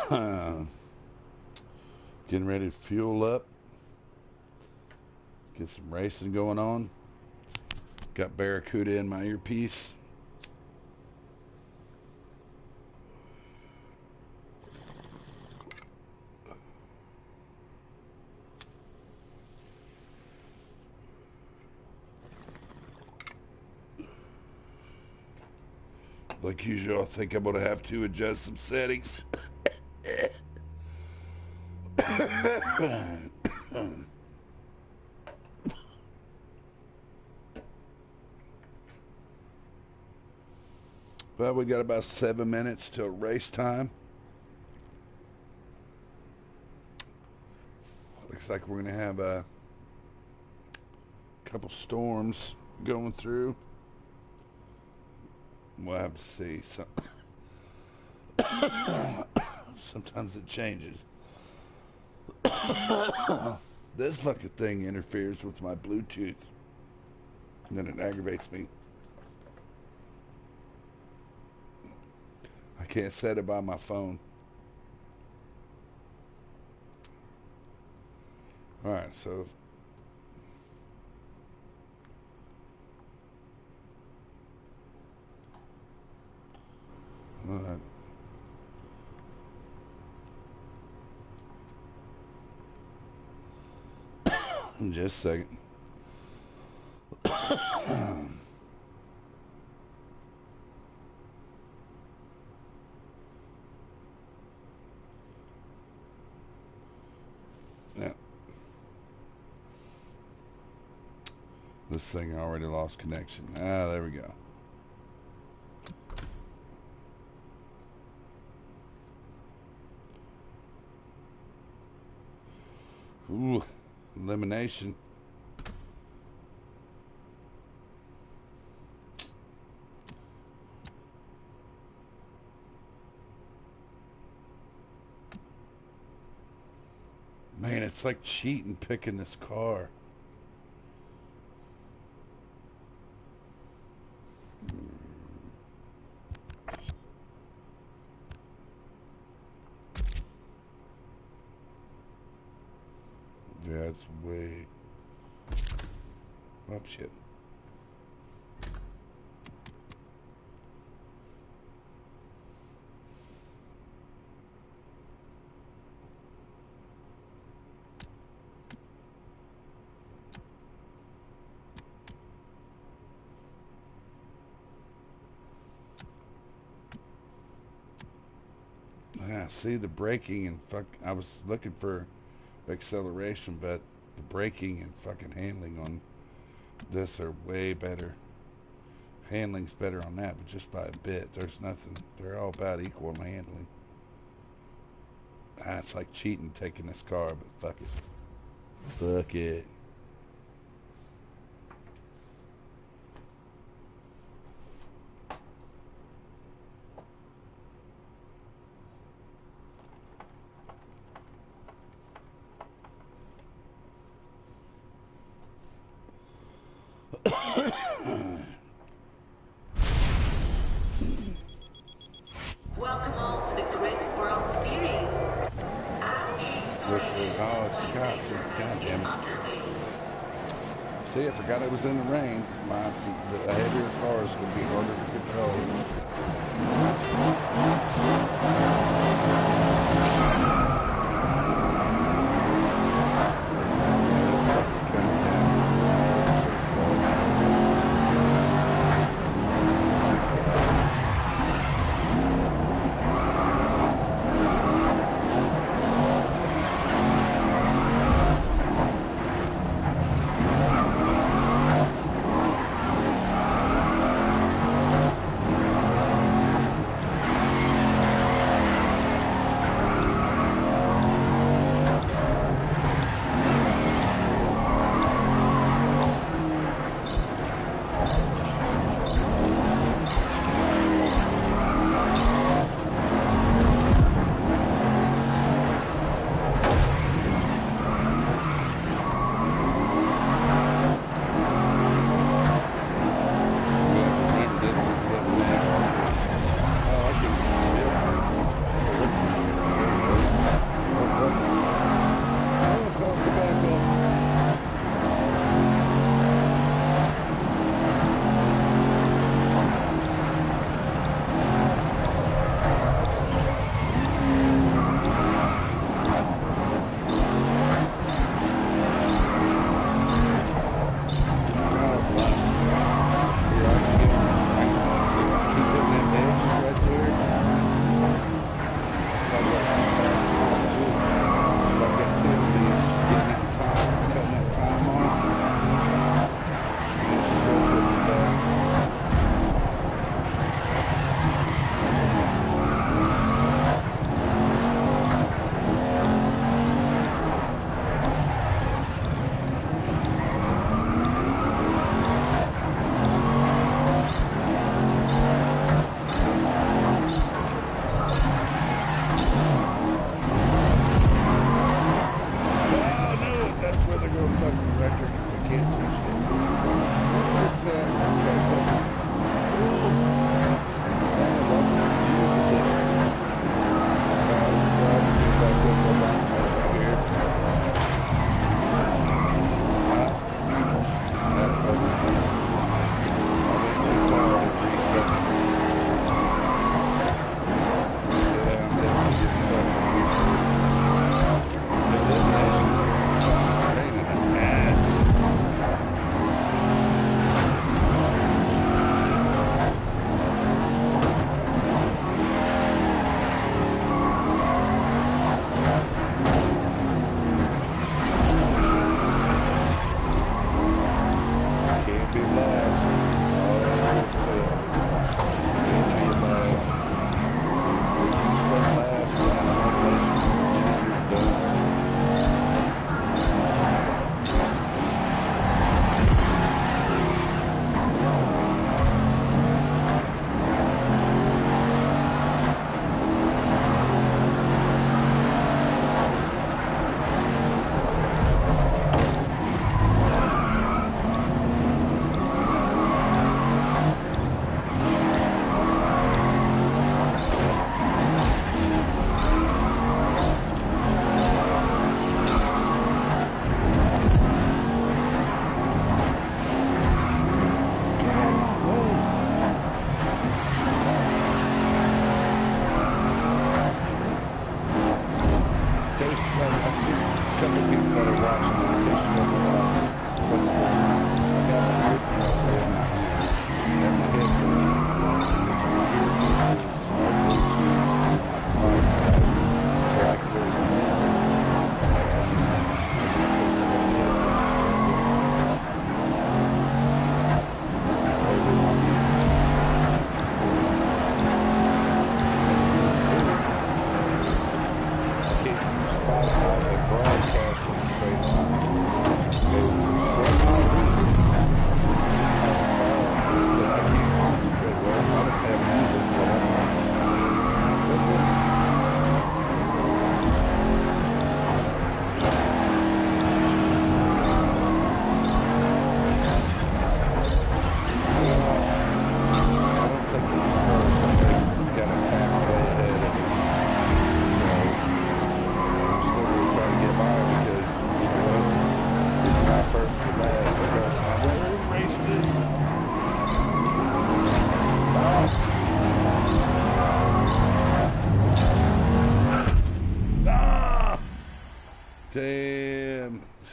Getting ready to fuel up. Get some racing going on. Got Barracuda in my earpiece. Like usual, I think I'm going to have to adjust some settings. Well, we got about 7 minutes till race time. Looks like we're going to have a couple storms going through. We'll have to see. Sometimes it changes. This fucking thing interferes with my Bluetooth. And then it aggravates me. I can't set it by my phone. Alright, so alright. Just a second. Yeah. This thing already lost connection. Ah, there we go. Ooh, elimination. Man, it's like cheating picking this car. Yeah, it's way... Oh, shit. Yeah, see the braking and fuck... I was looking for acceleration, but the braking and fucking handling on this are way better. Handling's better on that, but just by a bit. There's nothing. They're all about equal in handling. Ah, it's like cheating taking this car, but fuck it. Fuck it. Welcome all to the Grid World Series. Oh, God, damn it. See, I forgot it was in the rain. The heavier cars would be harder to control.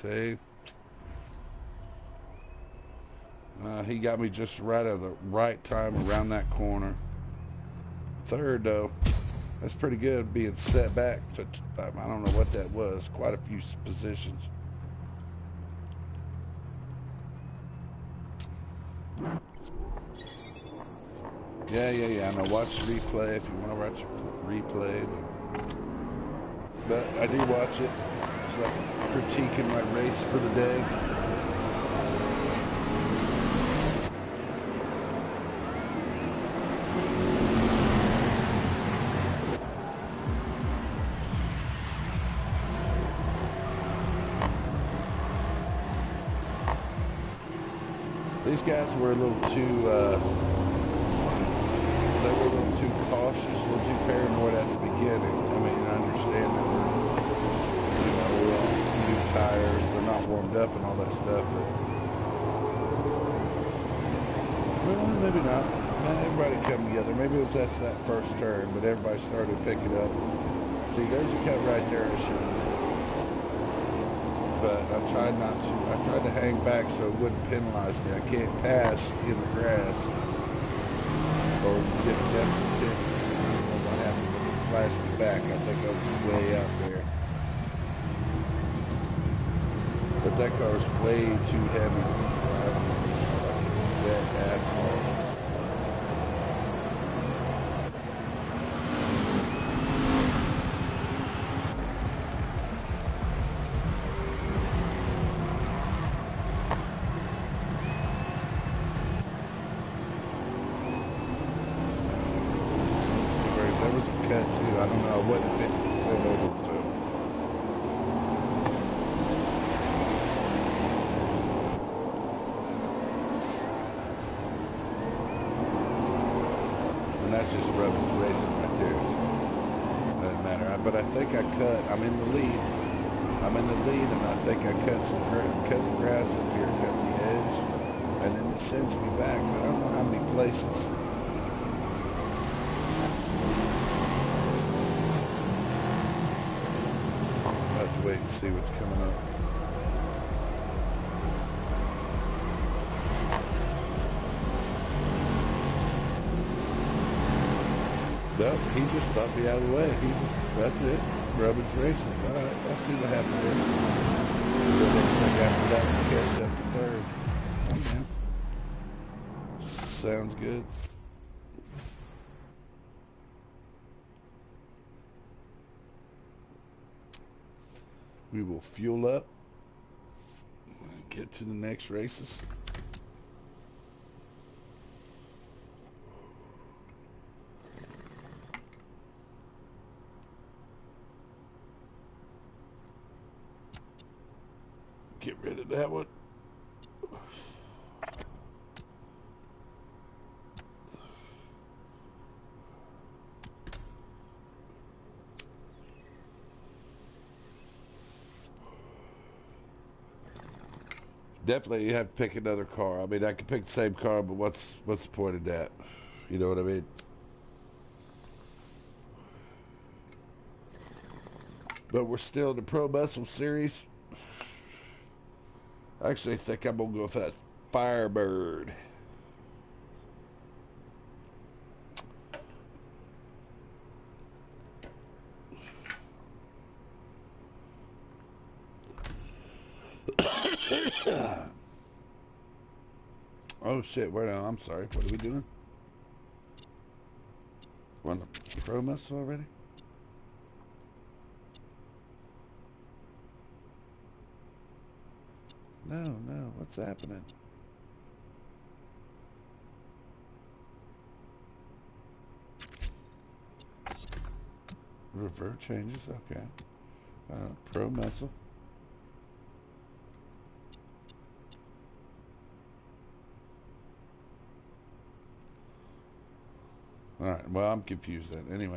See? He got me just right at the right time around that corner. Third, though. That's pretty good, being set back to, I don't know what that was, quite a few positions. Yeah. I know, watch the replay if you want to watch a replay. But I do watch it. It's like critiquing my race for the day. These guys were a little too, they were a little too cautious, a little too paranoid at the beginning. I mean, I understand that we're on new tires, they're not warmed up and all that stuff, but, well, maybe not. Everybody come together. Maybe it was just that first turn, but everybody started picking up. See, there's a cut right there I should have. But I tried not to. I tried to hang back so it wouldn't penalize me. I can't pass in the grass or get a definite tip. I don't know what happened, but it flashed me back. I think I was way out there. But that car is way too heavy to drive on this fucking wet asphalt. That's just rubbish racing right there. Doesn't matter. But I think I cut. I'm in the lead. And I think I cut the grass up here, cut the edge, and then it sends me back. But I don't know how many places. I'll have to wait and see what's coming up. Nope, he just bumped me out of the way. That's it. Rubber's racing. All right, I'll see what happens there. After that, was catch up to third. Okay. Sounds good. We will fuel up and get to the next races. Get rid of that one. Definitely you have to pick another car. I mean, I could pick the same car, but what's the point of that? You know what I mean? But we're still in the Pro Muscle Series. I actually think I'm going to go with that Firebird. Oh shit, wait on, I'm sorry. What are we doing? We're on the Pro Muscle already? No, what's happening? Revert changes, okay. Pro Muscle. Alright, well, I'm confused then. Anyway.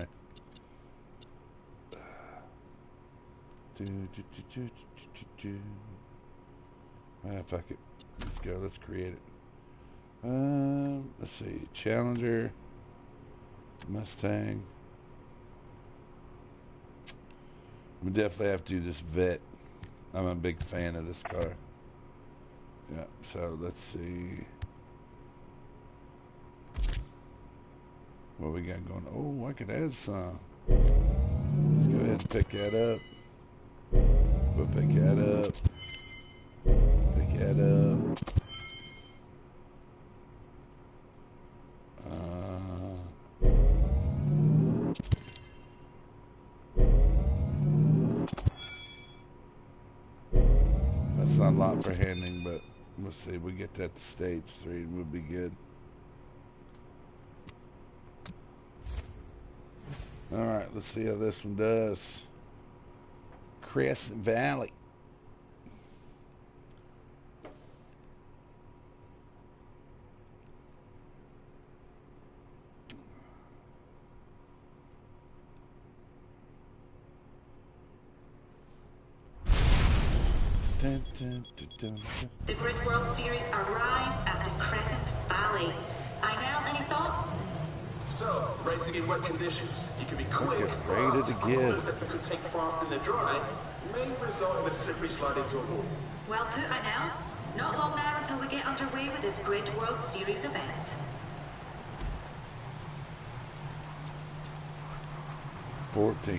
Fuck it. Let's go. Let's create it. Let's see. Challenger. Mustang. We definitely have to do this vet I'm a big fan of this car. Yeah, so let's see what we got going. Oh, I could add some. Let's go ahead and pick that up. We'll pick that up. Pick that up. That's not a lot for handling, but we'll see. We get that to stage 3 and we'll be good. Alright, let's see how this one does. Crescent Valley. Dun, dun, dun, dun, dun. The Grid World Series arrives at the Crescent Valley. Einel, any thoughts? So, racing in wet conditions. You can be quick, Get rated but again. corners that could take fast in the dry may result in a slippery slide into a wall. Well put, Einel. Not long now until we get underway with this Grid World Series event. 14th.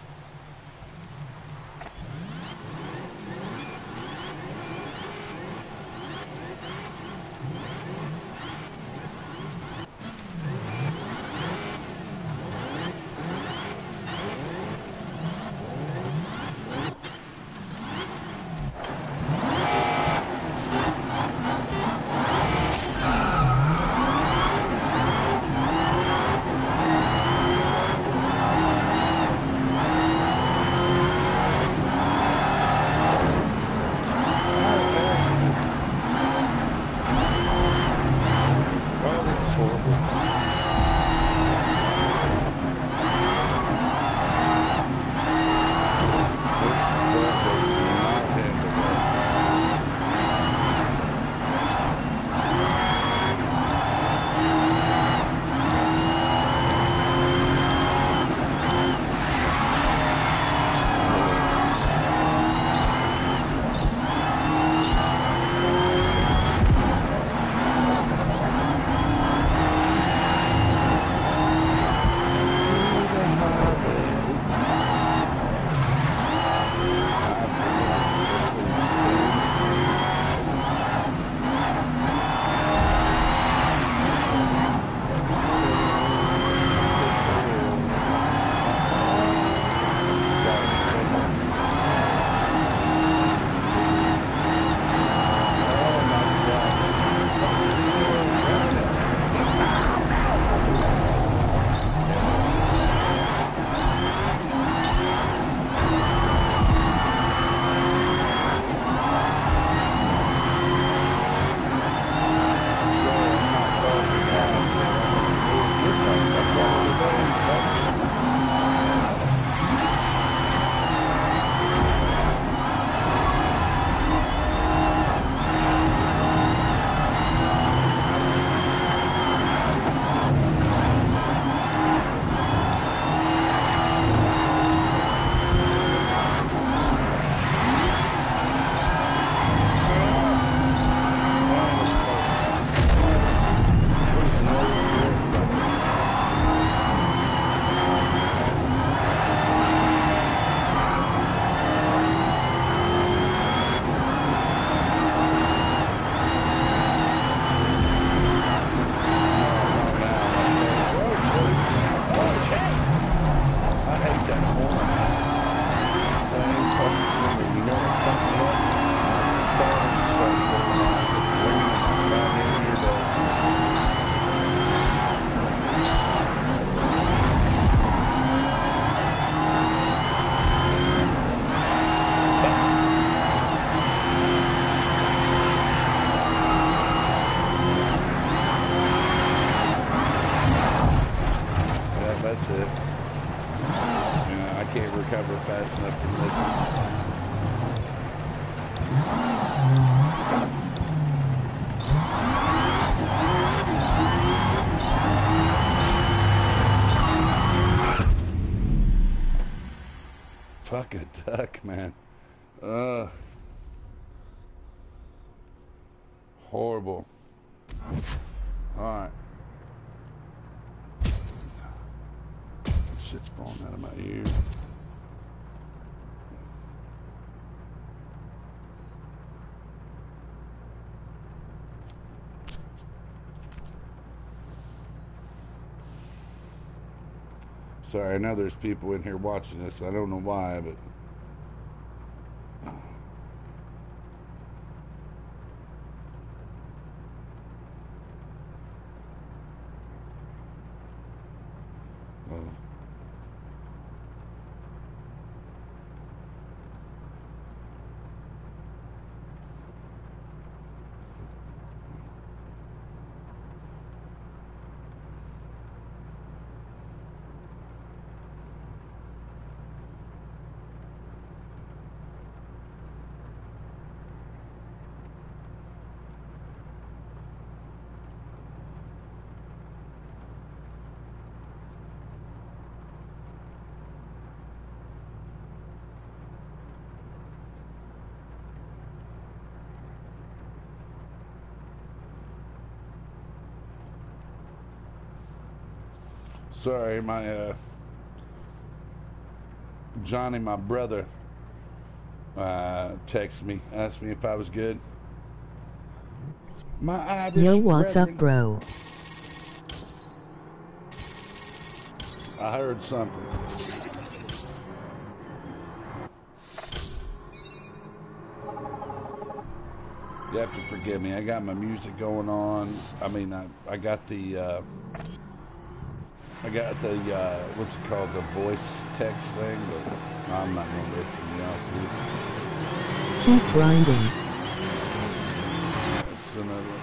That's it. Yeah, I can't recover fast enough from this. Fuck a duck, man. Horrible. Alright. Shit's falling out of my ear. Sorry, I know there's people in here watching this. I don't know why, but... Sorry, my Johnny, my brother, texted me, asked me if I was good. My Irish Yo, what's brethren. up, bro? I heard something. You have to forgive me. I got my music going on. I mean, I got the what's it called, the voice text thing, but I'm not gonna listen, to be honest with you. Keep grinding. That's another.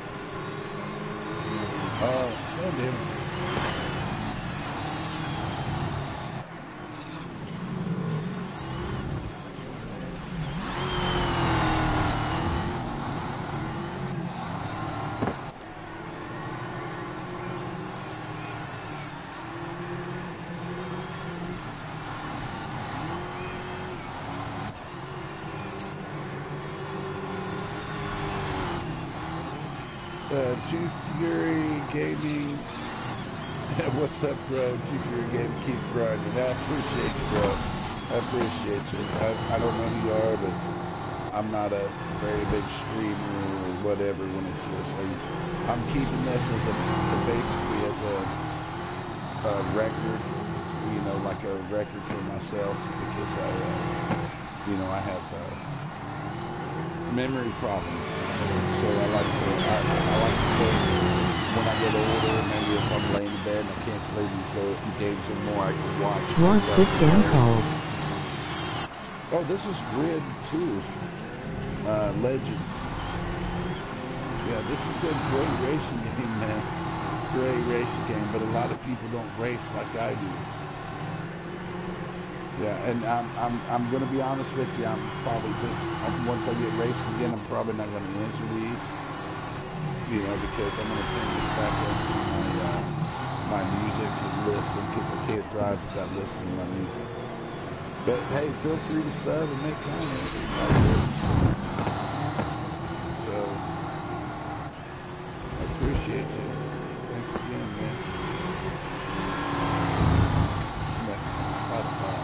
Oh, damn. Chief Fury Gaming. What's up, bro? Chief Fury Gaming, keep grinding. I appreciate you, bro. I appreciate you. I don't know who you are, but I'm not a very big streamer or whatever when it's this. I'm keeping this as basically as a record, you know, like a record for myself, because I have memory problems. So I like to play when I get older, maybe if I'm laying in bed and I can't play these games anymore, I can watch. What's this game called? Oh, this is Grid 2. Legends. Yeah, this is a great racing game, man. Great racing game, but a lot of people don't race like I do. Yeah, and I'm gonna be honest with you. I'm probably once I get racing again, I'm probably not gonna answer these, you know, because I'm gonna turn this back into my music and listen, because I can't drive without listening to my music. But hey, feel free to sub and make comments. So I appreciate you. Thanks again, man. Yeah, Spotify.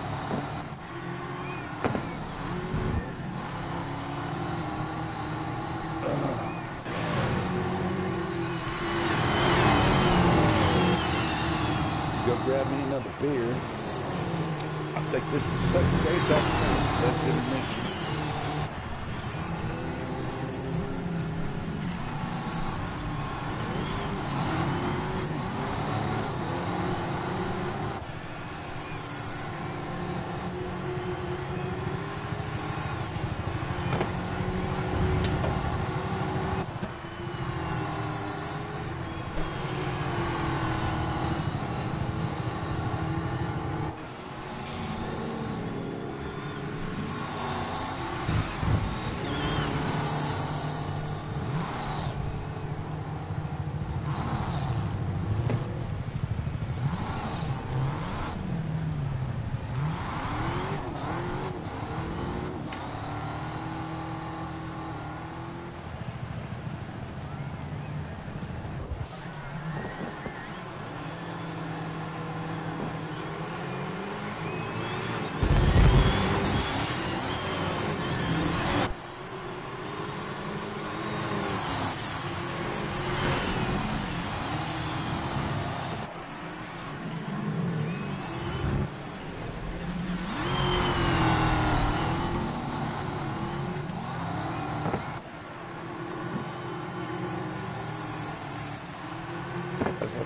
Go grab me another beer. I think this is the second race that's intermission.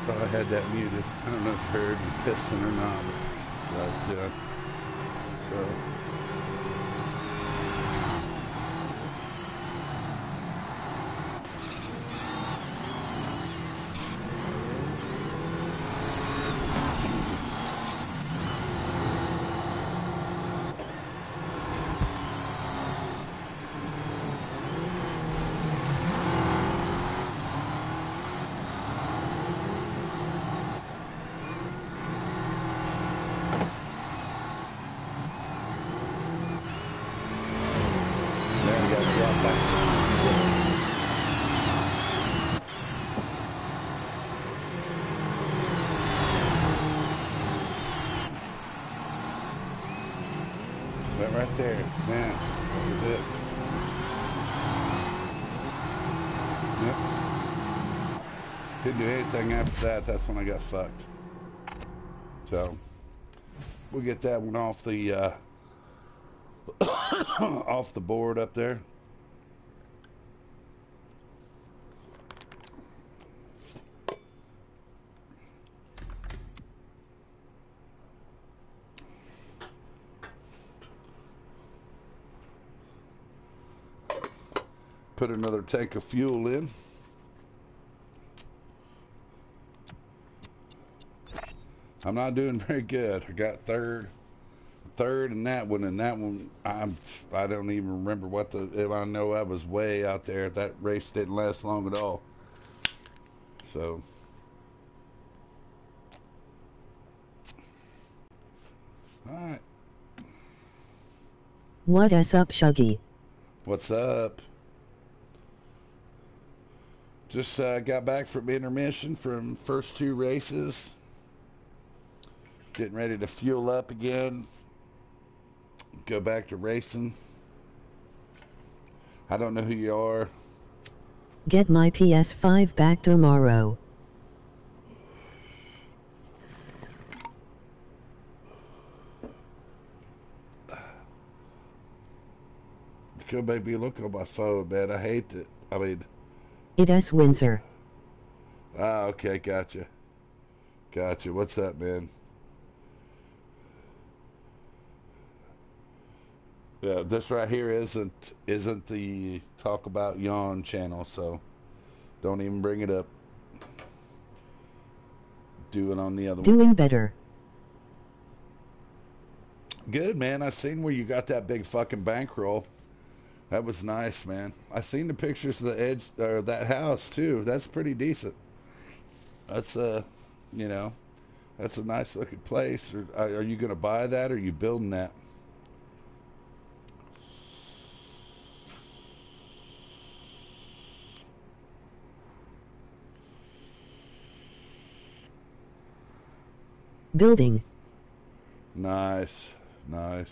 thought I had that muted. I don't know if you heard me pissing or not, but I was doing. So. That right there, man, that was it. Yep. Didn't do anything after that. That's when I got fucked. So we'll get that one off the off the board up there. Put another tank of fuel in. I'm not doing very good. I got third in that one, and that one I don't even remember what the. If I know I was way out there. That race didn't last long at all. So. All right. What is up, Shuggy? What's up? Just got back from intermission from first two races. Getting ready to fuel up again. Go back to racing. I don't know who you are. Get my PS5 back tomorrow. Go baby, look on my phone, man. I hate it. I mean... It is Windsor. Ah, okay, gotcha. Gotcha. What's up, man? Yeah, this right here isn't the Talk About Yawn channel, so don't even bring it up. Do it on the other one. Doing better. Good, man. I seen where you got that big fucking bankroll. That was nice, man. I seen the pictures of the edge or that house too. That's pretty decent. That's you know, that's a nice looking place. Are you gonna buy that, or are you building that? Building. Nice, nice.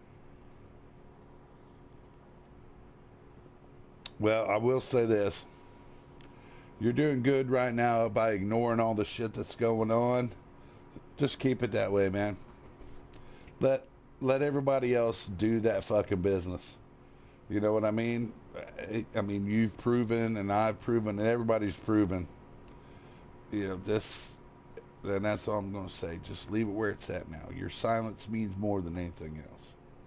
Well, I will say this. You're doing good right now by ignoring all the shit that's going on. Just keep it that way, man. Let everybody else do that fucking business. You know what I mean? I mean, you've proven, and I've proven, and everybody's proven. You know, this, and that's all I'm going to say. Just leave it where it's at now. Your silence means more than anything else.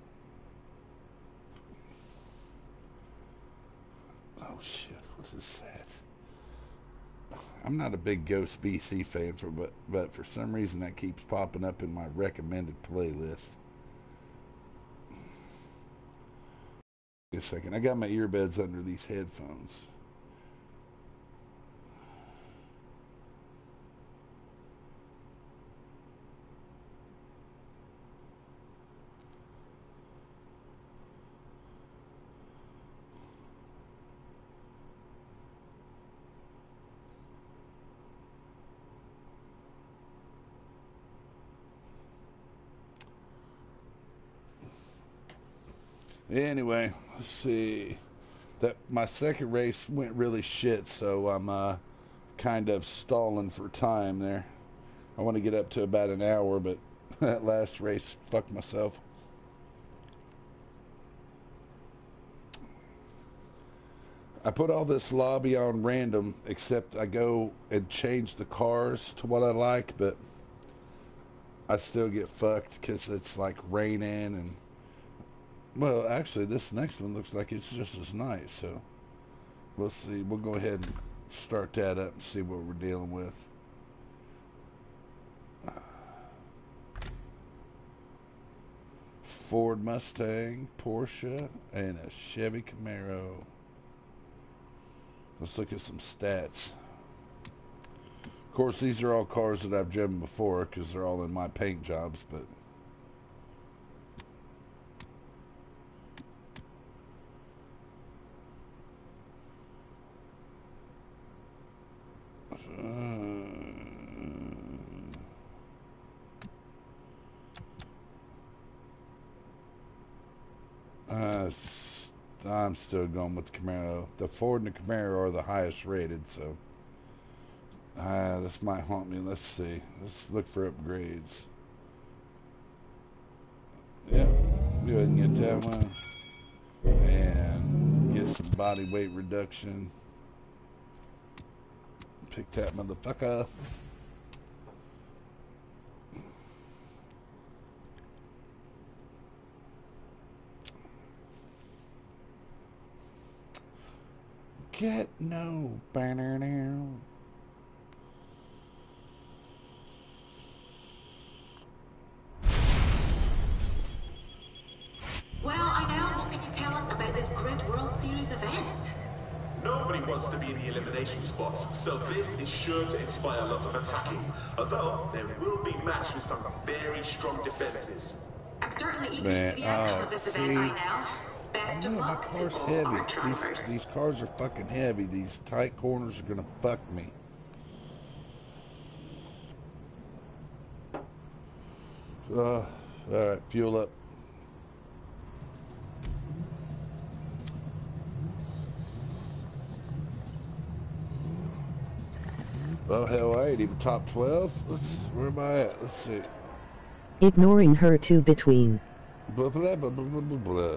Oh, shit. What is that? I'm not a big Ghost BC fan, but for some reason that keeps popping up in my recommended playlist. Wait a second. I got my earbuds under these headphones. Anyway, let's see. That my second race went really shit, so I'm kind of stalling for time there. I want to get up to about an hour, but that last race fucked myself. I put all this lobby on random, except I go and change the cars to what I like, but I still get fucked because it's like raining and, well, actually this next one looks like it's just as nice, so we'll see. We'll go ahead and start that up and see what we're dealing with. Ford Mustang, Porsche, and a Chevy Camaro. Let's look at some stats. Of course, these are all cars that I've driven before because they're all in my paint jobs, but I'm still going with the Camaro. The Ford and the Camaro are the highest rated, so this might haunt me. Let's see. Let's look for upgrades. Yep, go ahead and get that one. And get some body weight reduction. Pick that motherfucker. Get no banner now. Well, I know. What can you tell us about this Grid World Series event? Nobody wants to be in the elimination spots, so this is sure to inspire a lot of attacking. Although, there will be matched with some very strong defenses. I'm certainly eager to see the outcome of this event by now. Best of luck to all our drivers. These cars are fucking heavy. These tight corners are gonna fuck me. Alright, fuel up. Well, hell, I ain't even top 12. Where am I at? Let's see. Ignoring her to between. Blah, blah, blah, blah, blah, blah, blah.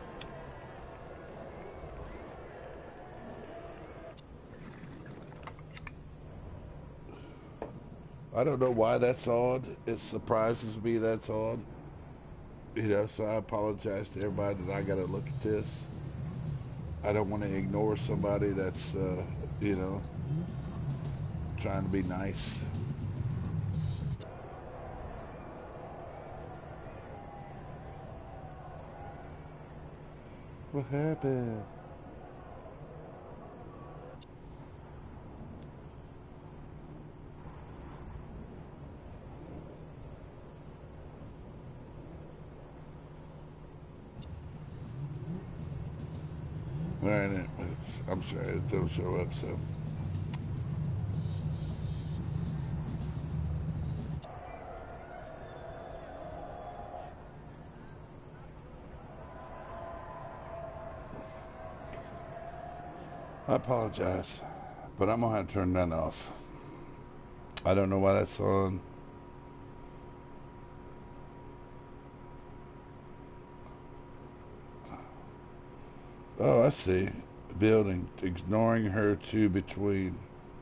I don't know why that's odd. It surprises me that's odd. You know, so I apologize to everybody that I gotta look at this. I don't want to ignore somebody that's, you know, trying to be nice. What happened? Alright, I'm sorry, it don't show up, so. I apologize, but I'm gonna have to turn that off. I don't know why that's on. Oh, I see. Building, ignoring her to between.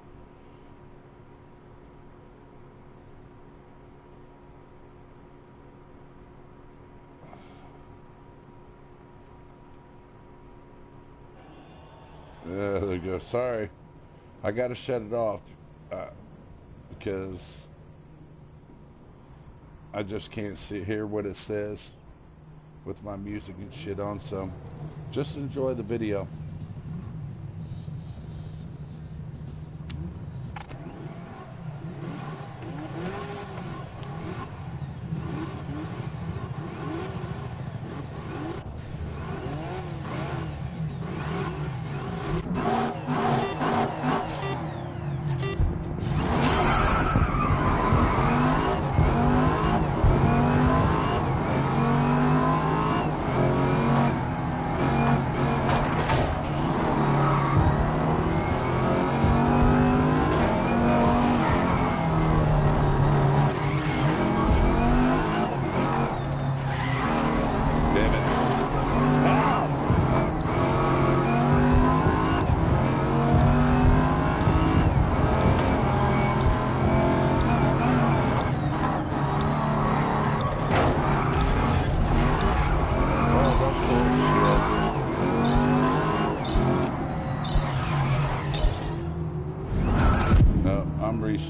There you go. Sorry. I got to shut it off because I just can't hear what it says with my music and shit on. So just enjoy the video.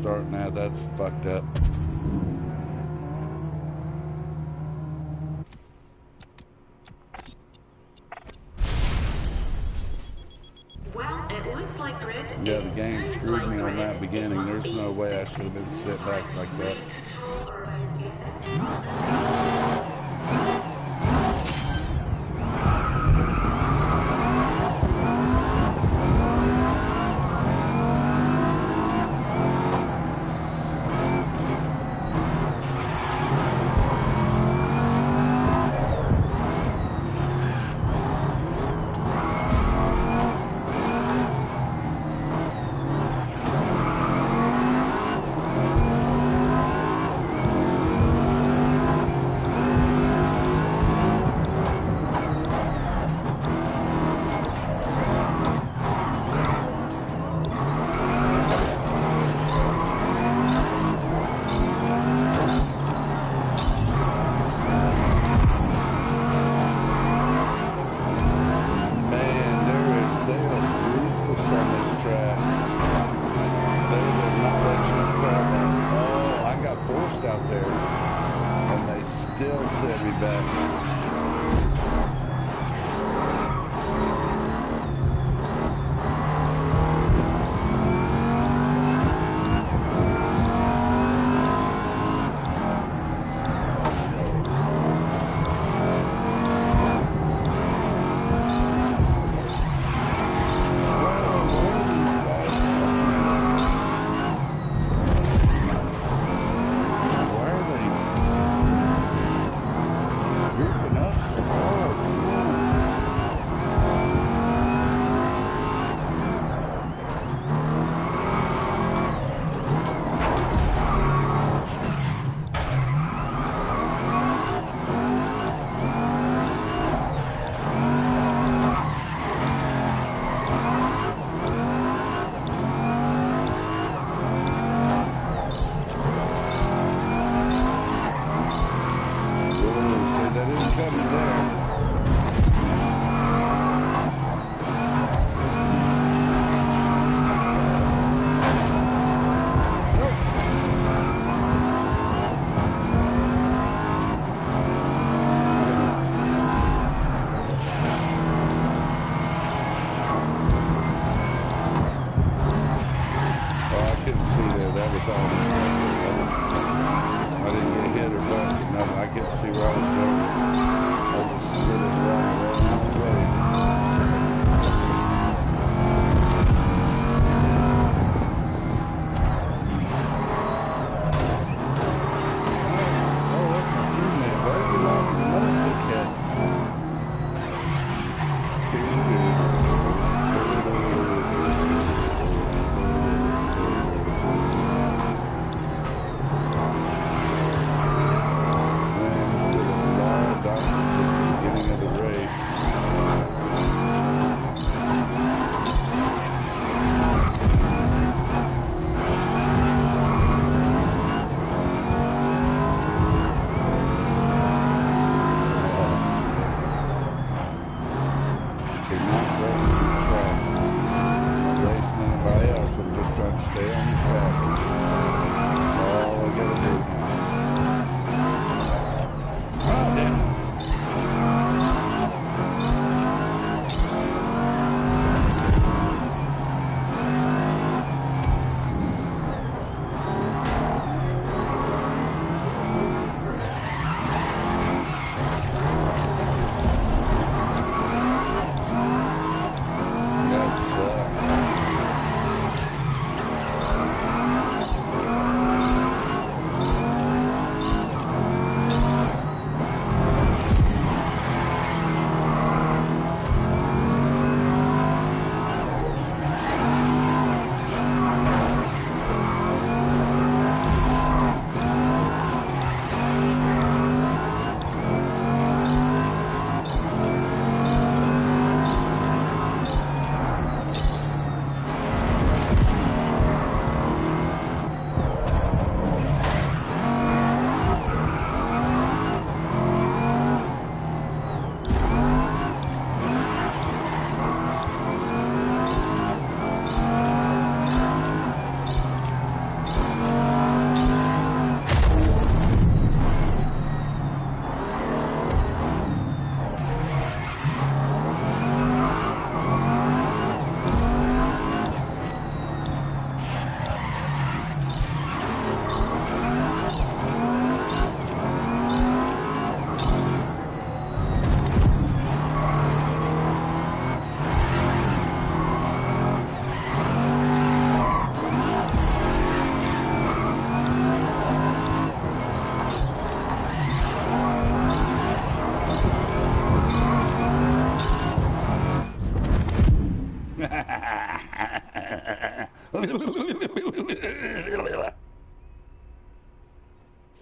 start now. That's fucked up. Well, it looks like Grid. Yeah, the game screwed me on that beginning. There's no way I should have been set back like that.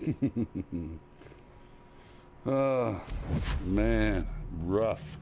Oh, man, rough.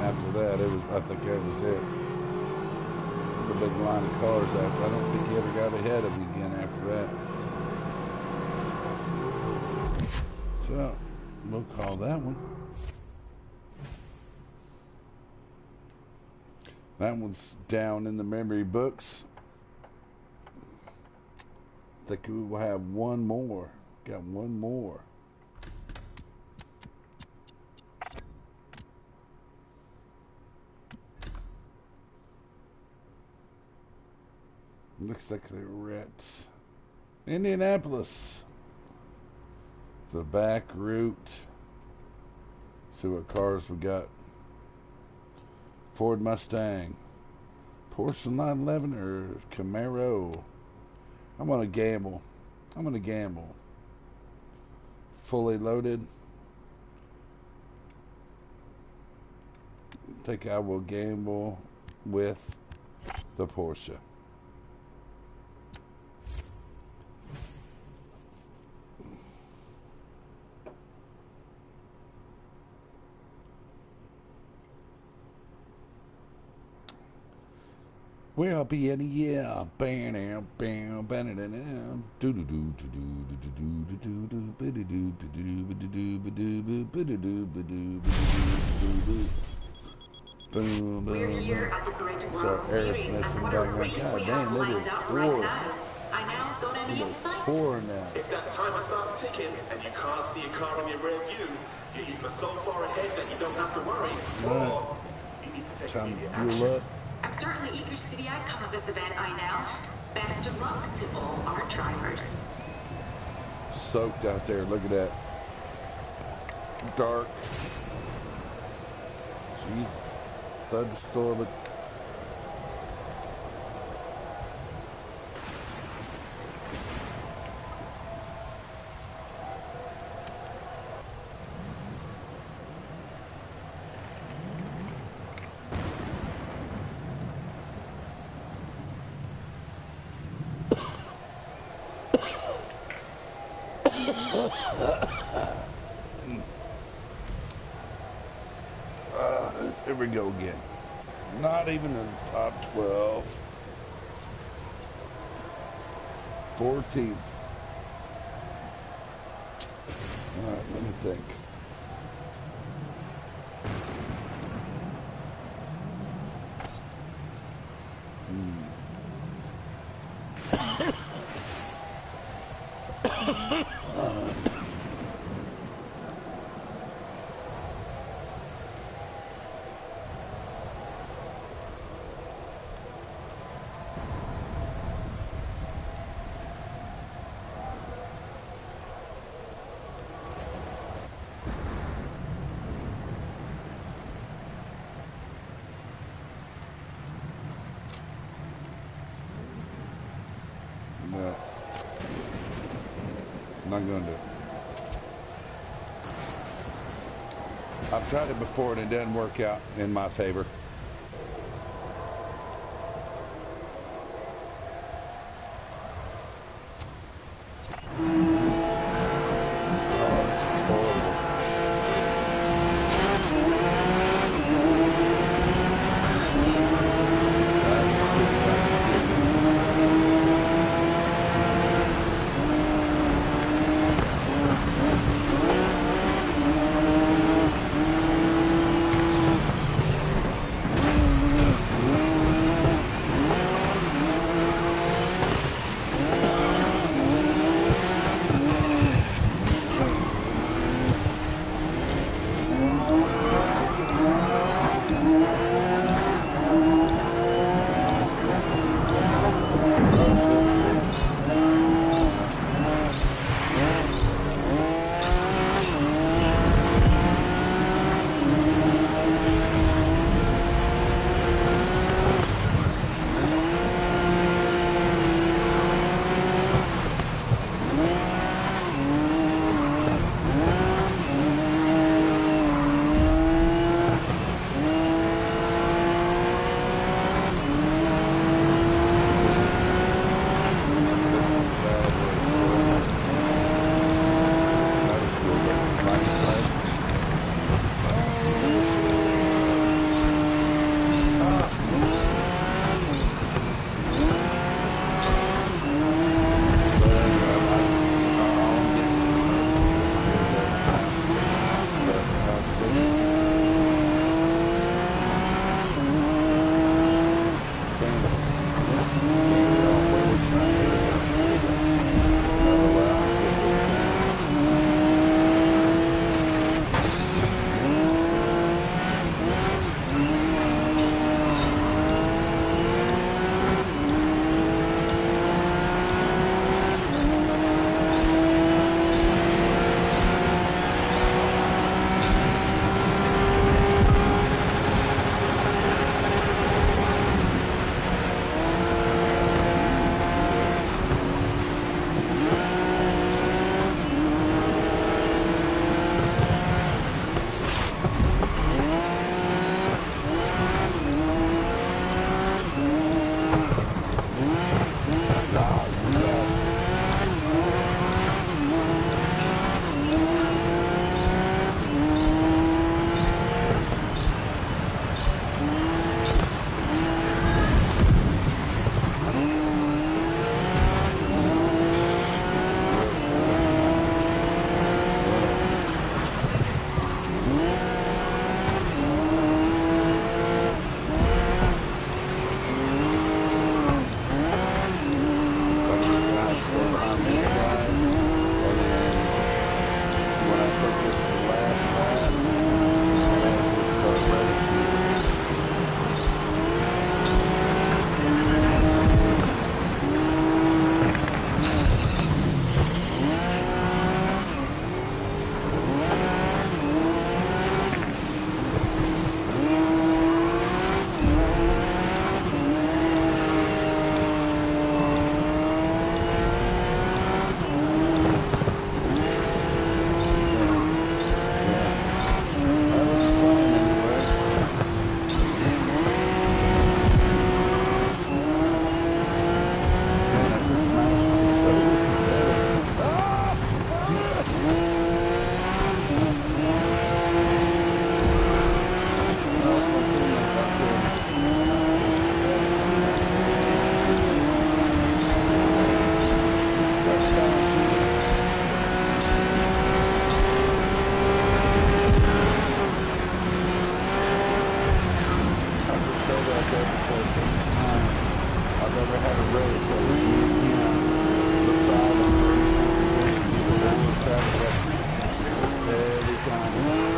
after that, it was, I think that was it. The big line of cars after. I don't think he ever got ahead of me again after that. So, we'll call that one. That one's down in the memory books. I think we will have one more. Got one more. Looks like they're at Indianapolis. The back route. See what cars we got. Ford Mustang, Porsche 911, or Camaro. I'm gonna gamble. Fully loaded. I think I will gamble with the Porsche. We'll be in a year. Bam, bam, bam, do do do do do do do do do do. We're here at the Great World Series, and what a race we have lined up right now. I now got any insight? If that timer starts ticking and you can't see a car in your rear view, you're either so far ahead that you don't have to worry, or you need to take immediate action. I'm certainly eager to see the outcome of this event, I now. Best of luck to all our drivers. Soaked out there, look at that. Dark. Jeez. Thunderstorm. Here we go again. Not even in the top 12. 14th. All right, let me think. No. I'm not going to do it. I've tried it before and it doesn't work out in my favor. I've ever had a race that was me and him beside him every time.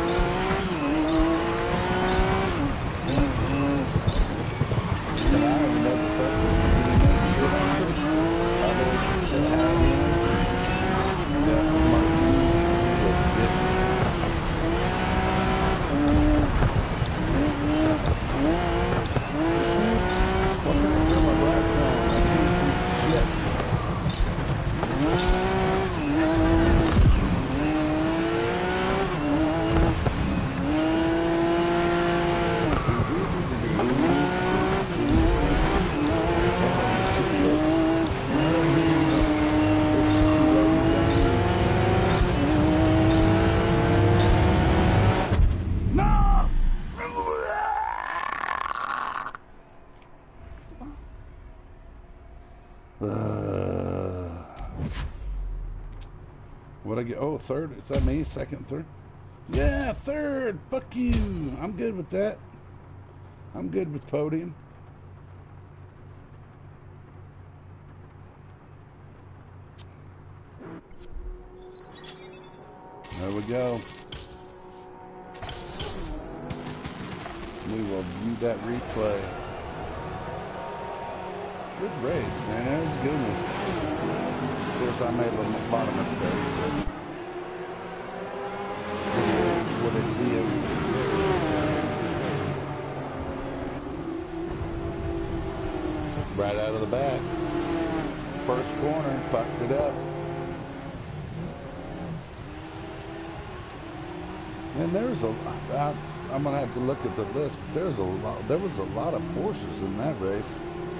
And I have never felt it. Others that have him, yeah, Martin was different. What can I do my ride on? I can't do shit. What'd I get? Oh, third. Is that me? Second, third? Yeah, third. Fuck you. I'm good with that. I'm good with podium. There we go. We will view that replay. Good race, man. That was a good one. Of course, I made a lot of mistakes. What it's here. Right out of the back. First corner, fucked it up. And there's I'm gonna have to look at the list, but there was a lot of Porsches in that race.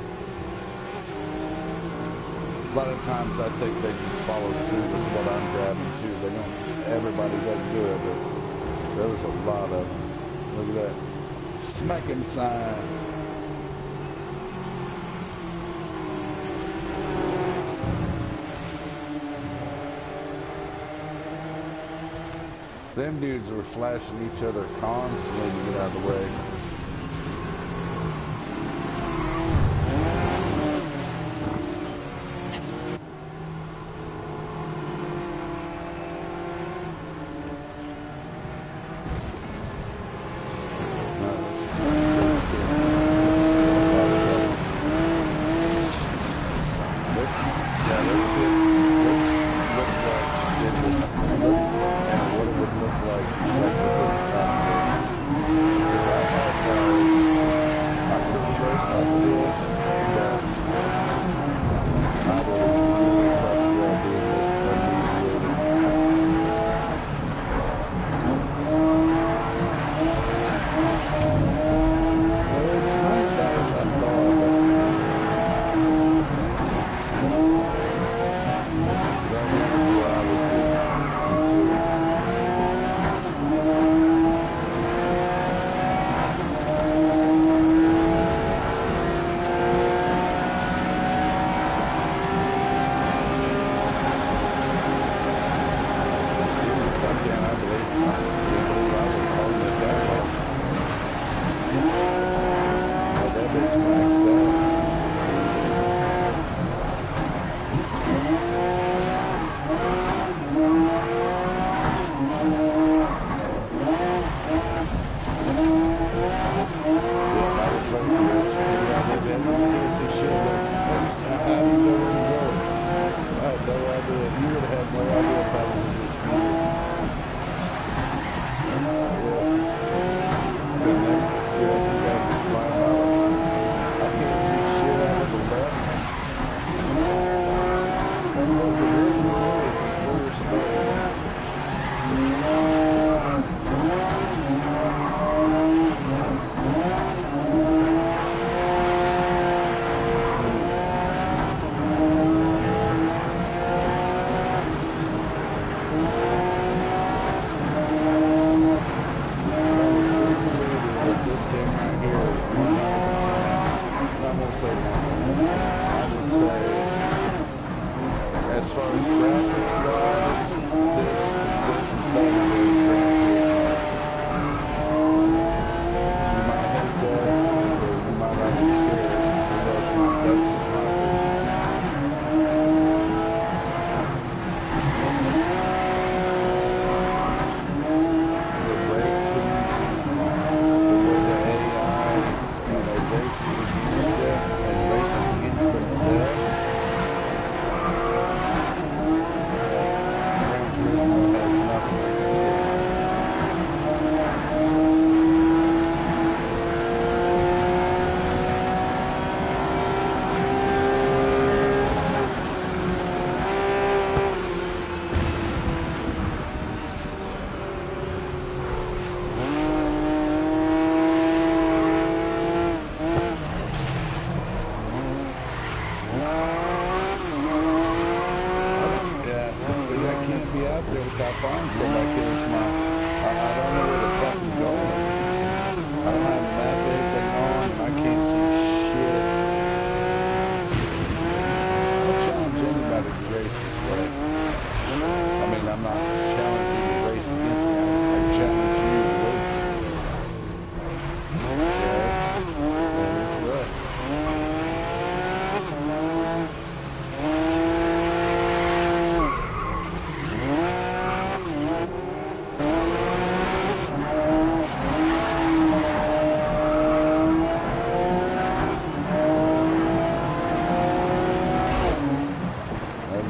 A lot of times I think they just follow suit with what I'm grabbing too. They don't, everybody doesn't do it, but there was a lot of them. Look at that. Smacking signs. Them dudes were flashing each other constantly to get out of the way.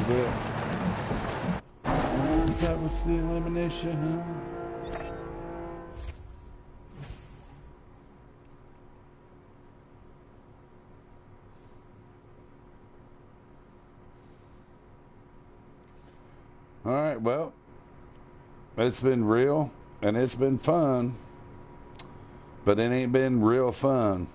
was it. That was the elimination. All right, well, it's been real and it's been fun, but it ain't been real fun.